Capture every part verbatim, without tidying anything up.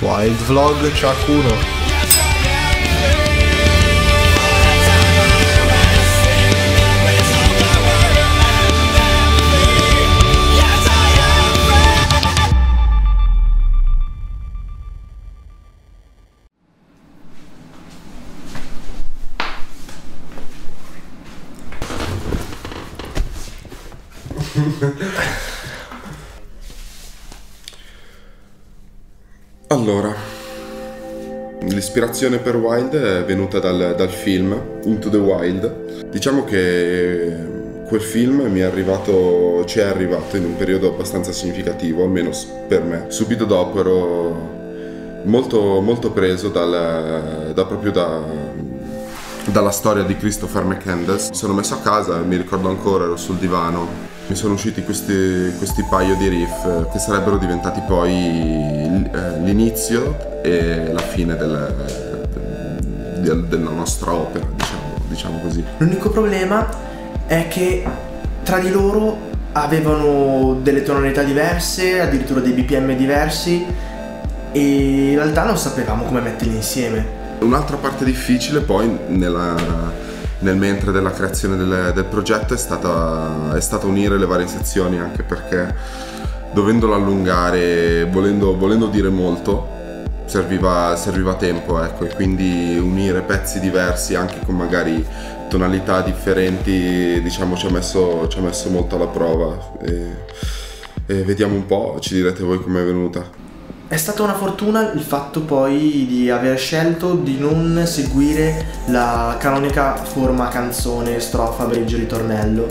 Wild Vlog Chuck uno. Allora, l'ispirazione per Wild è venuta dal, dal film Into the Wild. Diciamo che quel film mi è arrivato, ci è arrivato in un periodo abbastanza significativo, almeno per me. Subito dopo ero molto, molto preso dal, da proprio da, dalla storia di Christopher McCandless. Mi sono messo a casa, mi ricordo ancora, ero sul divano. Mi sono usciti questi, questi paio di riff che sarebbero diventati poi l'inizio e la fine del, del, della nostra opera, diciamo, diciamo così. L'unico problema è che tra di loro avevano delle tonalità diverse, addirittura dei B P M diversi, e in realtà non sapevamo come metterli insieme. Un'altra parte difficile poi nella... nel mentre della creazione del, del progetto è stata, è stata unire le varie sezioni, anche perché dovendolo allungare, volendo, volendo dire molto, serviva, serviva tempo, ecco, e quindi unire pezzi diversi anche con magari tonalità differenti, diciamo, ci ha messo, ci ha messo molto alla prova e, e vediamo un po', ci direte voi com'è venuta. È stata una fortuna il fatto poi di aver scelto di non seguire la canonica forma canzone, strofa, bridge, ritornello,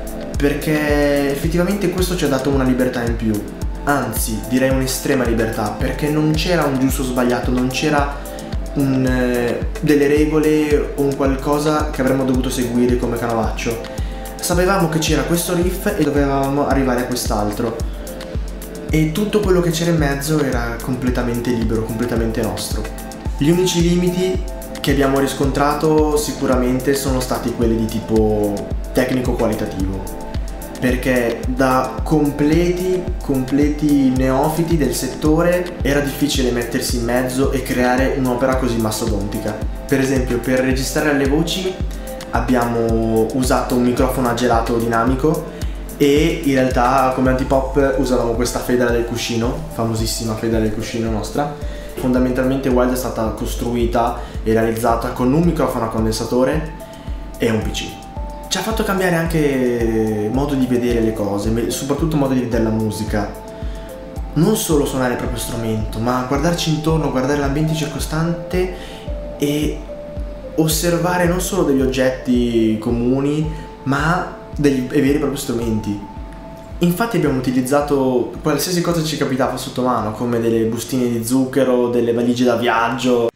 perché effettivamente questo ci ha dato una libertà in più, anzi direi un'estrema libertà, perché non c'era un giusto o sbagliato, non c'era un, eh, delle regole o un qualcosa che avremmo dovuto seguire come canovaccio. Sapevamo che c'era questo riff e dovevamo arrivare a quest'altro. E tutto quello che c'era in mezzo era completamente libero, completamente nostro. Gli unici limiti che abbiamo riscontrato sicuramente sono stati quelli di tipo tecnico-qualitativo, perché da completi, completi neofiti del settore era difficile mettersi in mezzo e creare un'opera così mastodontica. Per esempio, per registrare le voci abbiamo usato un microfono a gelato dinamico e in realtà come antipop usavamo questa federa del cuscino, famosissima federa del cuscino nostra. Fondamentalmente Wild è stata costruita e realizzata con un microfono a condensatore e un P C. Ci ha fatto cambiare anche modo di vedere le cose, soprattutto modo di vedere la musica. Non solo suonare il proprio strumento, ma guardarci intorno, guardare l'ambiente circostante e osservare non solo degli oggetti comuni, ma dei veri e propri strumenti. Infatti abbiamo utilizzato qualsiasi cosa ci capitava sotto mano, come delle bustine di zucchero, delle valigie da viaggio.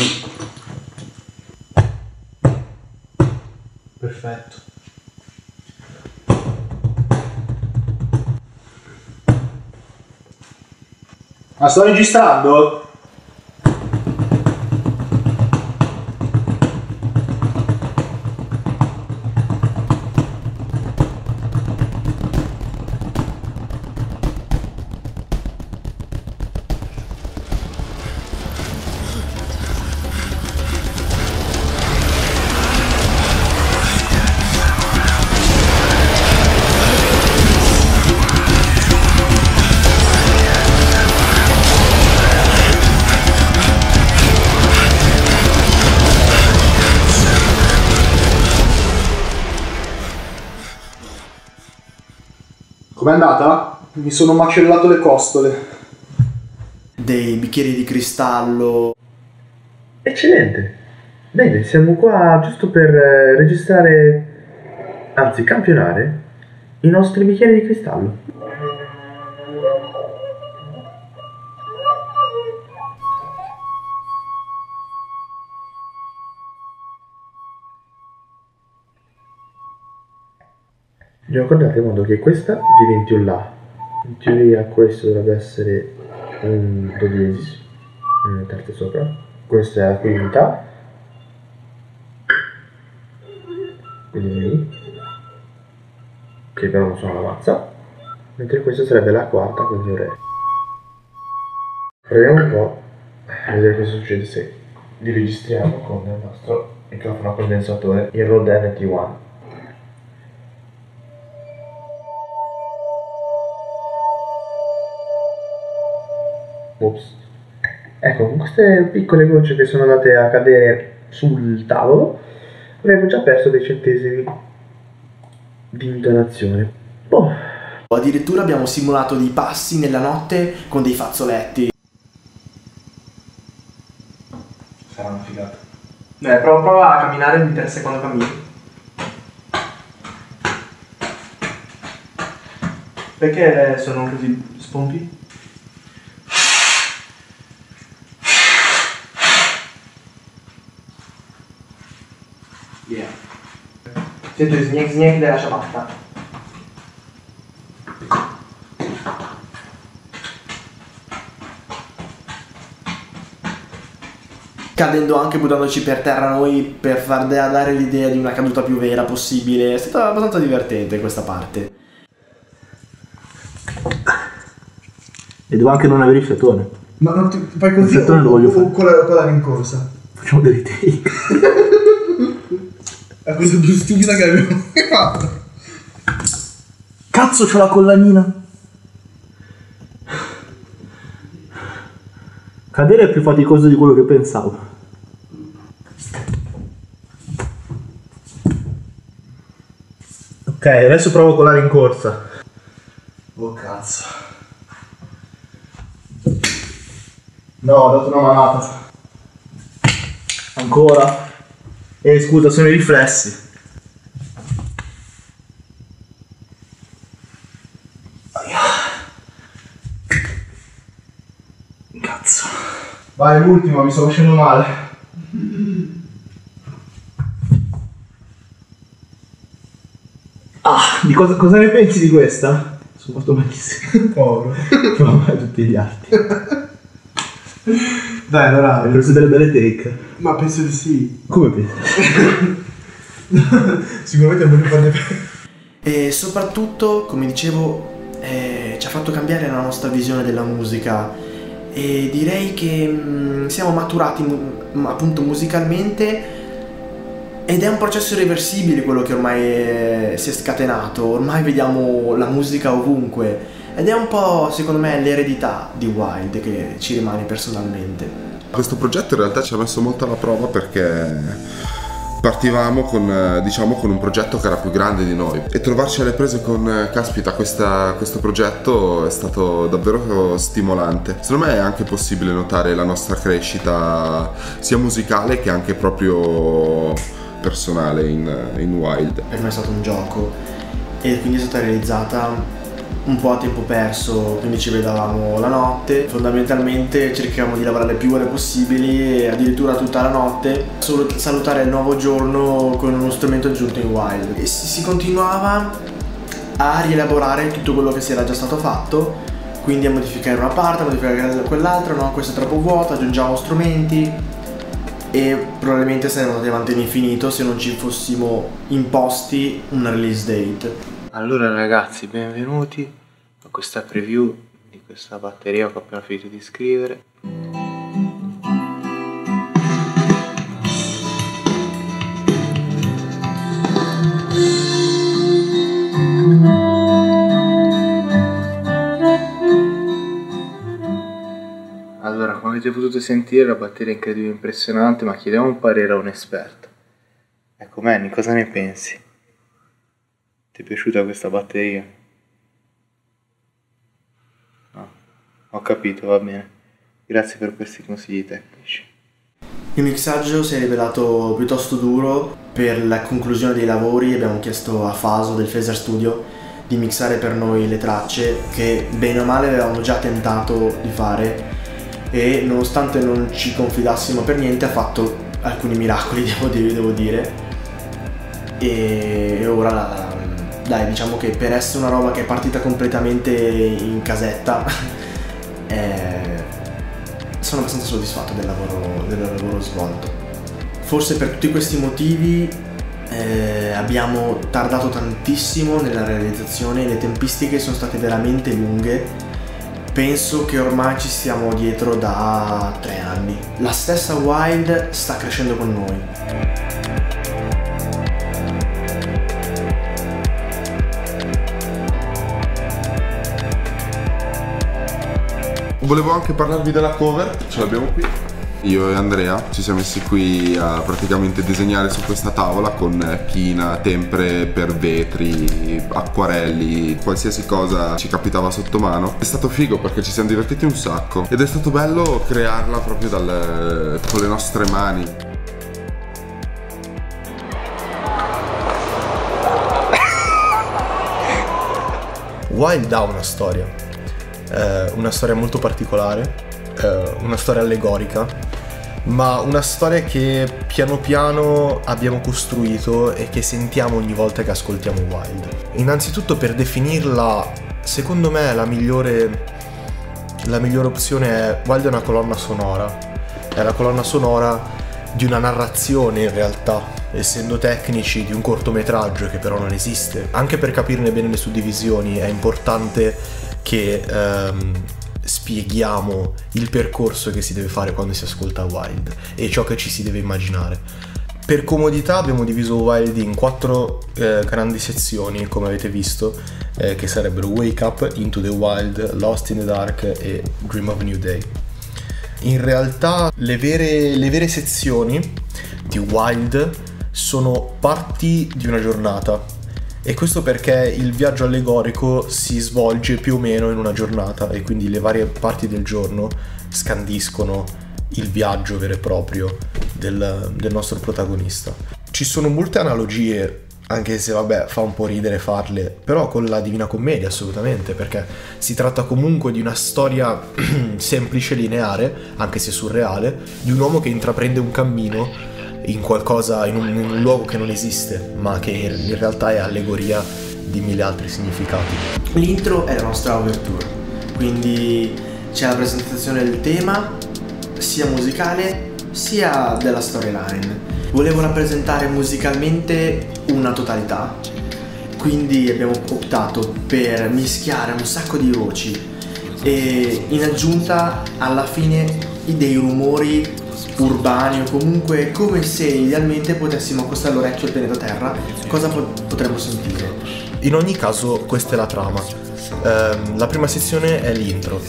Perfetto. Ma sto registrando? Com'è andata? Mi sono macellato le costole. Dei bicchieri di cristallo. Eccellente. Bene, siamo qua giusto per eh, registrare, anzi campionare, i nostri bicchieri di cristallo. Vi ricordate in modo che questa diventi un La. In teoria questo dovrebbe essere un Do diesis, una terza sopra. Questa è la quinta, quindi Mi, che però non sono la mazza, mentre questa sarebbe la quarta, quindi un Re. Proviamo un po'. a vedere cosa succede se li registriamo con il nostro microfono condensatore, il Rode N T uno. Ops. Ecco, con queste piccole gocce che sono andate a cadere sul tavolo avevo già perso dei centesimi di intonazione. Boh. Addirittura abbiamo simulato dei passi nella notte con dei fazzoletti. Sarà una figata. Eh, prova, prova a camminare mentre sei quando cammini. Perché sono così spompi? Yeah. Sento il snieg snieg della ciabatta. Cadendo anche, buttandoci per terra noi per far dare l'idea di una caduta più vera possibile. È stata abbastanza divertente questa parte. E devo anche non avere il fiatone. Ma non ti fai così Il fiatone o, lo voglio o, fare. o con la, con la rincorsa? Facciamo delle take. La cosa più stupida che abbiamo mai fatto. Cazzo, c'ho la collanina. Cadere è più faticoso di quello che pensavo. Ok, adesso provo con la rincorsa. Oh cazzo. No, ho dato una manata. Ancora. Eh scusa, sono i riflessi. Aia. Cazzo. Vai, l'ultima, mi sto facendo male. Ah, di cosa, cosa ne pensi di questa? Sono fatto malissimo. Povero. Però mai tutti gli altri. Dai, allora. Hai preso delle belle take? Ma penso di sì. Come pensi? Sicuramente non voglio farne. E soprattutto, come dicevo, eh, ci ha fatto cambiare la nostra visione della musica. E direi che mh, siamo maturati mu- appunto musicalmente. Ed è un processo irreversibile quello che ormai è, si è scatenato. Ormai vediamo la musica ovunque. Ed è un po', secondo me, l'eredità di Wild che ci rimane personalmente. Questo progetto in realtà ci ha messo molto alla prova perché partivamo con, diciamo, con un progetto che era più grande di noi e trovarci alle prese con, caspita, questa, questo progetto è stato davvero stimolante. Secondo me è anche possibile notare la nostra crescita sia musicale che anche proprio personale in, in Wild. Per me è stato un gioco e quindi è stata realizzata un po' a tempo perso, quindi ci vedevamo la notte, fondamentalmente cercavamo di lavorare le più ore possibili, addirittura tutta la notte, solo salutare il nuovo giorno con uno strumento aggiunto in Wild. E si, si continuava a rielaborare tutto quello che si era già stato fatto, quindi a modificare una parte, a modificare quell'altra, no, questo è troppo vuoto, aggiungiamo strumenti e probabilmente saremmo andati avanti all'infinito se non ci fossimo imposti una release date. Allora ragazzi, benvenuti a questa preview di questa batteria che ho appena finito di scrivere. Allora, come avete potuto sentire, la batteria è incredibile, impressionante, ma chiediamo un parere a un esperto. Ecco Manny, cosa ne pensi? Ti è piaciuta questa batteria? No, ho capito, va bene. Grazie per questi consigli tecnici. Il mixaggio si è rivelato piuttosto duro. Per la conclusione dei lavori abbiamo chiesto a Faso del Phaser Studio di mixare per noi le tracce che bene o male avevamo già tentato di fare e nonostante non ci confidassimo per niente ha fatto alcuni miracoli, devo dire, devo dire. E ora la, la dai, diciamo che per essere una roba che è partita completamente in casetta eh, sono abbastanza soddisfatto del lavoro, del lavoro svolto. Forse per tutti questi motivi eh, abbiamo tardato tantissimo nella realizzazione, le tempistiche sono state veramente lunghe penso che ormai ci stiamo dietro da tre anni. La stessa Wild sta crescendo con noi. Volevo anche parlarvi della cover, ce l'abbiamo qui. Io e Andrea ci siamo messi qui a praticamente disegnare su questa tavola con china, tempere per vetri, acquarelli, qualsiasi cosa ci capitava sotto mano. È stato figo perché ci siamo divertiti un sacco ed è stato bello crearla proprio dalle, con le nostre mani. Wild ha una storia, eh, una storia molto particolare, eh, una storia allegorica, ma una storia che piano piano abbiamo costruito e che sentiamo ogni volta che ascoltiamo Wild. Innanzitutto, per definirla, secondo me la migliore, la migliore opzione è Wild è una colonna sonora, è la colonna sonora di una narrazione in realtà, essendo tecnici di un cortometraggio che però non esiste. Anche per capirne bene le suddivisioni è importante che ehm, spieghiamo il percorso che si deve fare quando si ascolta Wild e ciò che ci si deve immaginare. Per comodità abbiamo diviso Wild in quattro eh, grandi sezioni, come avete visto, eh, che sarebbero Wake Up, Into the Wild, Lost in the Dark e Dream of a New Day. In realtà le vere, le vere sezioni di Wild sono parti di una giornata, e questo perché il viaggio allegorico si svolge più o meno in una giornata e quindi le varie parti del giorno scandiscono il viaggio vero e proprio del, del nostro protagonista. Ci sono molte analogie, anche se vabbè fa un po' ridere farle, però con la Divina Commedia assolutamente, perché si tratta comunque di una storia semplice, lineare, anche se surreale, di un uomo che intraprende un cammino in qualcosa, in un, in un luogo che non esiste, ma che in realtà è allegoria di mille altri significati. L'intro è la nostra overture, quindi c'è la presentazione del tema, sia musicale sia della storyline. Volevo rappresentare musicalmente una totalità, quindi abbiamo optato per mischiare un sacco di voci e in aggiunta alla fine dei rumori urbani, o comunque come se idealmente potessimo accostare l'orecchio al pianeta Terra, cosa pot- potremmo sentire. In ogni caso questa è la trama. Eh, la prima sezione è l'intro.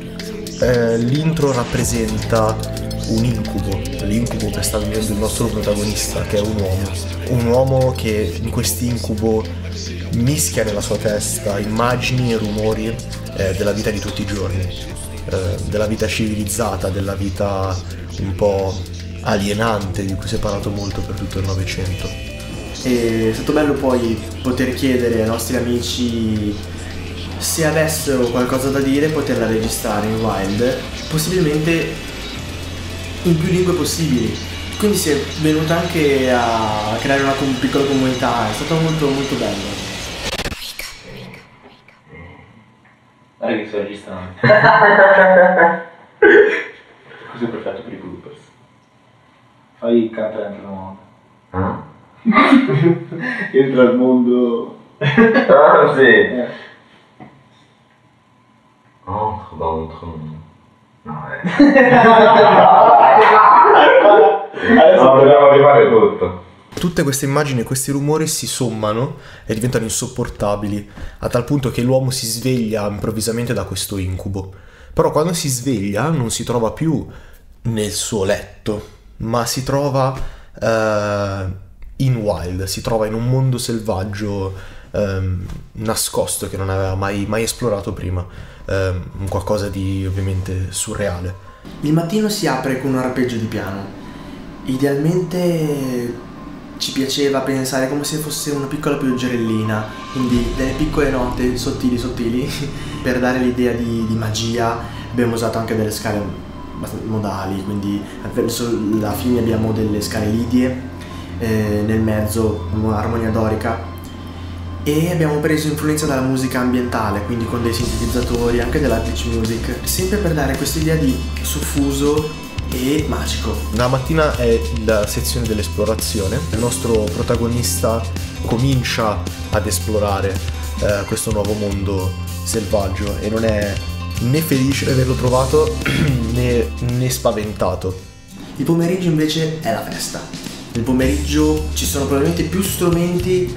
Eh, l'intro rappresenta un incubo, l'incubo che sta vivendo il nostro protagonista, che è un uomo. Un uomo che in quest'incubo mischia nella sua testa immagini e rumori eh, della vita di tutti i giorni, eh, della vita civilizzata, della vita un po' alienante di cui si è parlato molto per tutto il Novecento. È stato bello poi poter chiedere ai nostri amici se avessero qualcosa da dire, poterla registrare in Wild, possibilmente in più lingue possibili. Quindi si è venuta anche a creare una com- piccola comunità, è stato molto molto bello. Guarda che sto registrando. Questo è perfetto per i bloopers. Fai il cantare anche una volta. Ah? Entra al mondo. Ah, sì. Eh. Entre d'entre nous. No, eh. Adesso No, dobbiamo rifare tutto. Tutte queste immagini e questi rumori si sommano e diventano insopportabili, a tal punto che l'uomo si sveglia improvvisamente da questo incubo. Però quando si sveglia non si trova più nel suo letto, ma si trova eh, in Wild, si trova in un mondo selvaggio eh, nascosto che non aveva mai, mai esplorato prima, eh, un qualcosa di ovviamente surreale. Il mattino si apre con un arpeggio di piano. Idealmente ci piaceva pensare come se fosse una piccola pioggerellina, quindi delle piccole note sottili sottili per dare l'idea di, di magia. Abbiamo usato anche delle scale abbastanza modali, quindi verso la fine abbiamo delle scale lidie, eh, nel mezzo un'armonia dorica, e abbiamo preso influenza dalla musica ambientale, quindi con dei sintetizzatori, anche della pitch music, sempre per dare questa idea di soffuso e magico. La mattina è la sezione dell'esplorazione. Il nostro protagonista comincia ad esplorare eh, questo nuovo mondo selvaggio e non è né felice di averlo trovato né, né spaventato. Il pomeriggio invece è la festa. Nel pomeriggio ci sono probabilmente più strumenti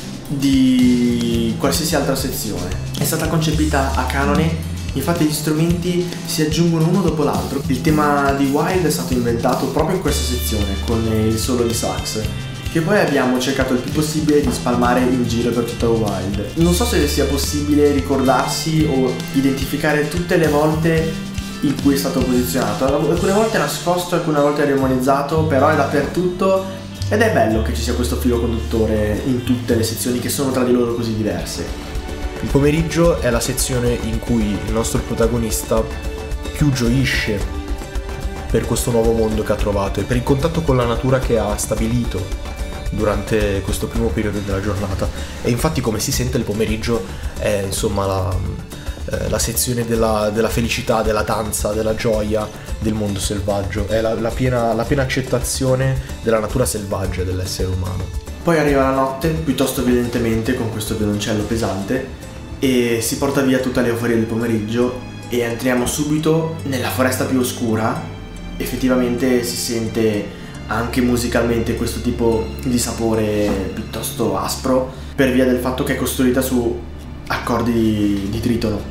di qualsiasi altra sezione. È stata concepita a canone, infatti gli strumenti si aggiungono uno dopo l'altro. Il tema di Wild è stato inventato proprio in questa sezione con il solo di sax, che poi abbiamo cercato il più possibile di spalmare in giro per tutta Wild. Non so se sia possibile ricordarsi o identificare tutte le volte in cui è stato posizionato. Alcune volte è nascosto, alcune volte è demonizzato, però è dappertutto ed è bello che ci sia questo filo conduttore in tutte le sezioni che sono tra di loro così diverse. Il pomeriggio è la sezione in cui il nostro protagonista più gioisce per questo nuovo mondo che ha trovato e per il contatto con la natura che ha stabilito durante questo primo periodo della giornata. E infatti, come si sente, il pomeriggio è insomma la, eh, la sezione della, della felicità, della danza, della gioia del mondo selvaggio. È la, la, piena, la piena accettazione della natura selvaggia dell'essere umano. Poi arriva la notte, piuttosto violentemente, con questo violoncello pesante, e si porta via tutta l'euforia del pomeriggio e entriamo subito nella foresta più oscura. Effettivamente si sente anche musicalmente questo tipo di sapore piuttosto aspro, per via del fatto che è costruita su accordi di, di tritono,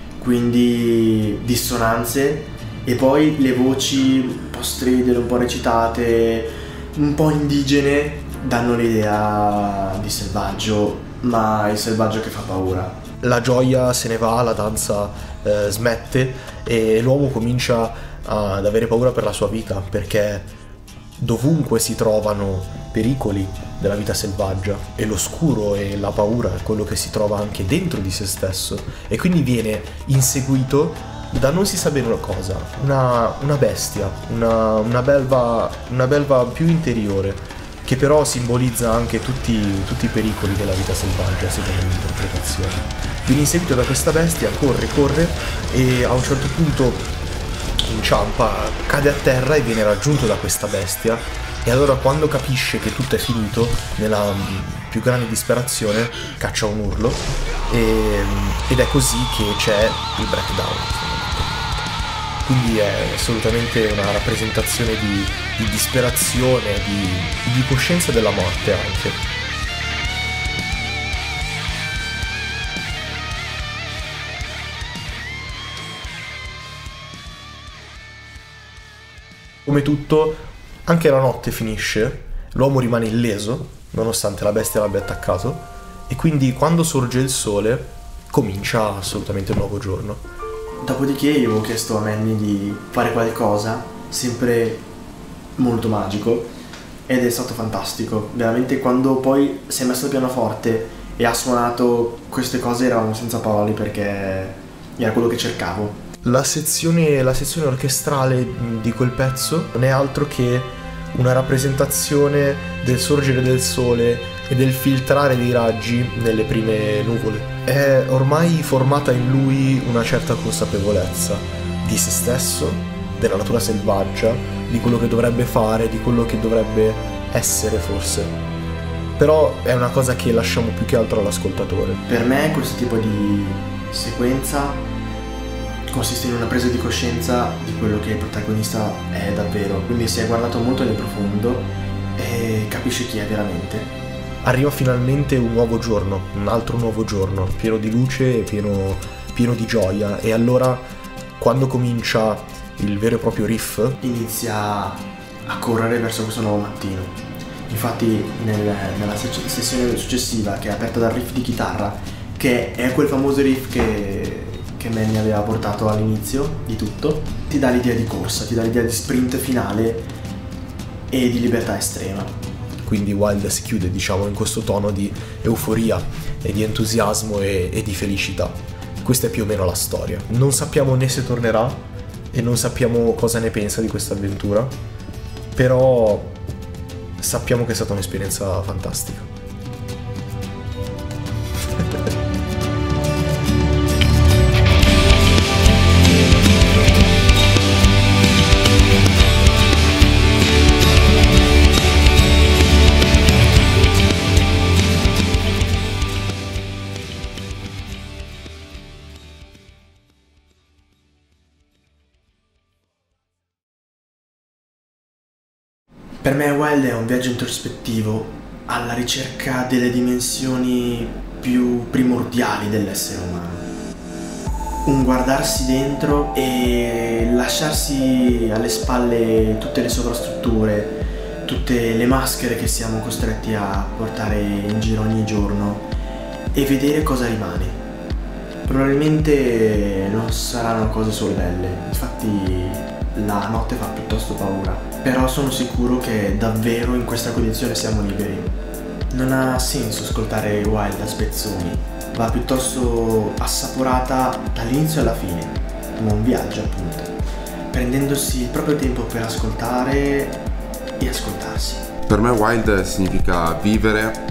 quindi dissonanze, e poi le voci un po' stridere, un po' recitate, un po' indigene, danno l'idea di selvaggio, ma il selvaggio che fa paura. La gioia se ne va, la danza eh, smette e l'uomo comincia ad avere paura per la sua vita, perché dovunque si trovano pericoli della vita selvaggia e l'oscuro e la paura è quello che si trova anche dentro di se stesso, e quindi viene inseguito da non si sa bene cosa, una, una bestia, una, una, belva, una belva più interiore, che però simbolizza anche tutti, tutti i pericoli della vita selvaggia secondo le interpretazioni. Viene inseguito da questa bestia, corre, corre e a un certo punto inciampa, cade a terra e viene raggiunto da questa bestia, e allora quando capisce che tutto è finito, nella più grande disperazione caccia un urlo e, ed è così che c'è il breakdown. Quindi è assolutamente una rappresentazione di, di disperazione, di, di coscienza della morte anche. Come tutto, anche la notte finisce, l'uomo rimane illeso, nonostante la bestia l'abbia attaccato, e quindi quando sorge il sole comincia assolutamente un nuovo giorno. Dopodiché io avevo chiesto a Manny di fare qualcosa, sempre molto magico, ed è stato fantastico. Veramente quando poi si è messo al pianoforte e ha suonato queste cose eravamo senza parole, perché era quello che cercavo. La sezione, la sezione orchestrale di quel pezzo non è altro che una rappresentazione del sorgere del sole e del filtrare dei raggi nelle prime nuvole. È ormai formata in lui una certa consapevolezza di se stesso, della natura selvaggia, di quello che dovrebbe fare, di quello che dovrebbe essere forse. Però è una cosa che lasciamo più che altro all'ascoltatore. Per me questo tipo di sequenza consiste in una presa di coscienza di quello che il protagonista è davvero, quindi si è guardato molto nel profondo e capisce chi è veramente. Arriva finalmente un nuovo giorno, un altro nuovo giorno, pieno di luce e pieno, pieno di gioia, e allora quando comincia il vero e proprio riff inizia a correre verso questo nuovo mattino. Infatti nel, nella sessione successiva, che è aperta dal riff di chitarra, che è quel famoso riff che che Manny aveva portato all'inizio di tutto, ti dà l'idea di corsa, ti dà l'idea di sprint finale e di libertà estrema. Quindi Wild si chiude, diciamo, in questo tono di euforia e di entusiasmo e, e di felicità. Questa è più o meno la storia. Non sappiamo né se tornerà e non sappiamo cosa ne pensa di questa avventura, però sappiamo che è stata un'esperienza fantastica. Per me Wild è un viaggio introspettivo alla ricerca delle dimensioni più primordiali dell'essere umano. Un guardarsi dentro e lasciarsi alle spalle tutte le sovrastrutture, tutte le maschere che siamo costretti a portare in giro ogni giorno e vedere cosa rimane. Probabilmente non saranno cose solo belle, infatti la notte fa piuttosto paura, però sono sicuro che davvero in questa condizione siamo liberi. Non ha senso ascoltare Wild a spezzoni, va piuttosto assaporata dall'inizio alla fine, come un viaggio appunto, prendendosi il proprio tempo per ascoltare e ascoltarsi. Per me Wild significa vivere,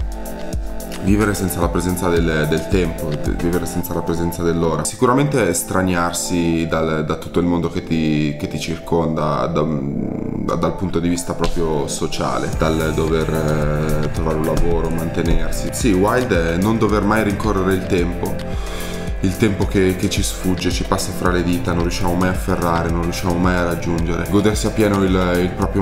vivere senza la presenza del, del tempo, vivere senza la presenza dell'ora. Sicuramente estraniarsi dal, da tutto il mondo che ti, che ti circonda, da, da, dal punto di vista proprio sociale, dal dover eh, trovare un lavoro, mantenersi. Sì, Wild è non dover mai rincorrere il tempo. Il tempo che, che ci sfugge, ci passa fra le dita, non riusciamo mai a afferrare, non riusciamo mai a raggiungere. Godersi appieno il, il proprio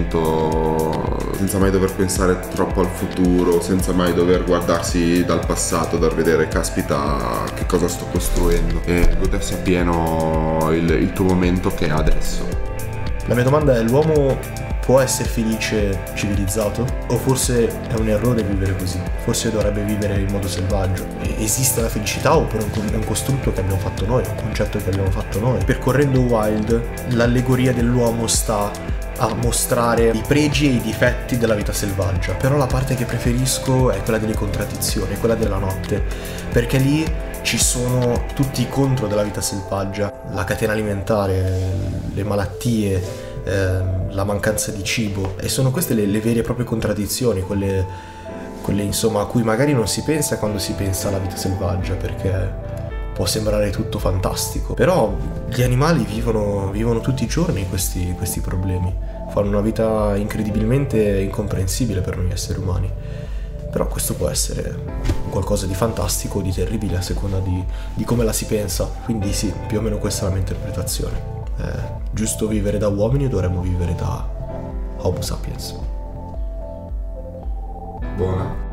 momento, senza mai dover pensare troppo al futuro, senza mai dover guardarsi dal passato, da vedere, caspita, che cosa sto costruendo. E godersi appieno il, il tuo momento che è adesso. La mia domanda è: l'uomo può essere felice civilizzato? O forse è un errore vivere così? Forse dovrebbe vivere in modo selvaggio? E esiste la felicità oppure è un costrutto che abbiamo fatto noi, un concetto che abbiamo fatto noi? Percorrendo Wild, l'allegoria dell'uomo sta a mostrare i pregi e i difetti della vita selvaggia, però la parte che preferisco è quella delle contraddizioni, quella della notte, perché lì ci sono tutti i contro della vita selvaggia: la catena alimentare, le malattie, ehm, la mancanza di cibo, e sono queste le, le vere e proprie contraddizioni, quelle, quelle insomma a cui magari non si pensa quando si pensa alla vita selvaggia, perché può sembrare tutto fantastico, però gli animali vivono, vivono tutti i giorni questi, questi problemi, fanno una vita incredibilmente incomprensibile per noi esseri umani. Però questo può essere qualcosa di fantastico o di terribile a seconda di, di come la si pensa. Quindi sì, più o meno questa è la mia interpretazione. È giusto vivere da uomini o dovremmo vivere da Homo sapiens? Buona.